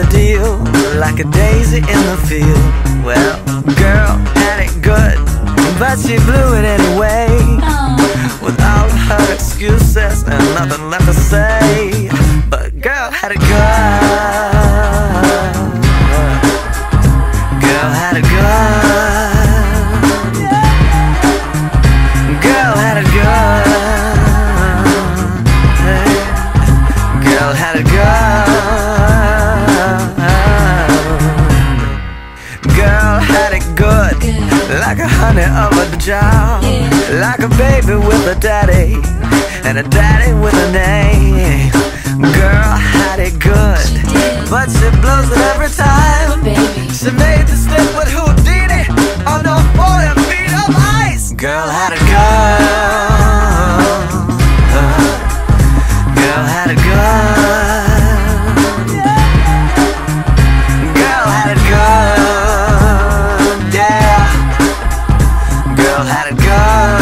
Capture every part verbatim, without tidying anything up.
deal, like a daisy in the field. Well, girl had it good, but she blew it anyway, with all of her excuses and nothing left to say. But girl had it good. Girl had it good. Girl had it good. Girl had it good. Girl had it good, like a honey over the jar, like a baby with a daddy, and a daddy with a name. Girl had it good, but she blows it every time. She made the step with Houdini on the forty feet of ice. Girl had it good. Girl had it good. Girl had it good. Yeah. Girl had it good.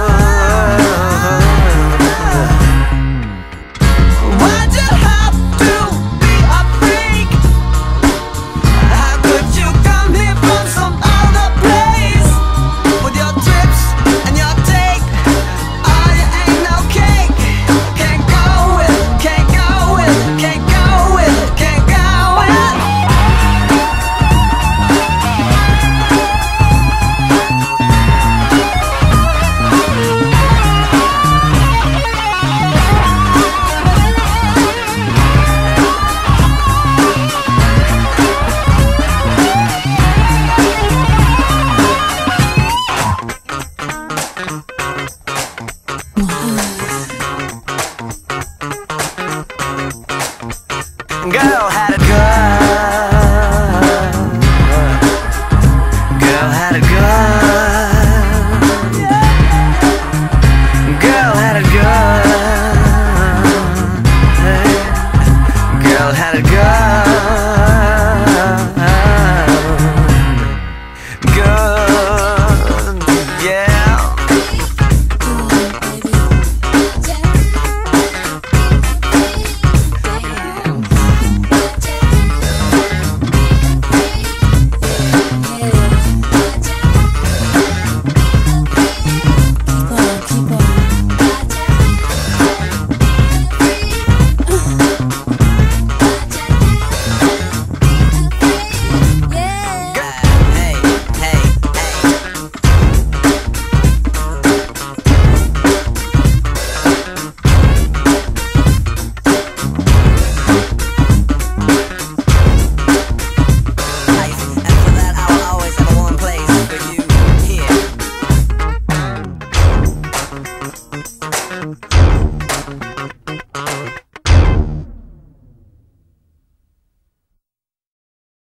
Why'd you have to be a freak? How could you come here from some other place with your trips and your take? Oh, you ain't no cake. Can't go with it, can't go with it, can't go with it, can't go with it. Girl had it good. Girl had it good.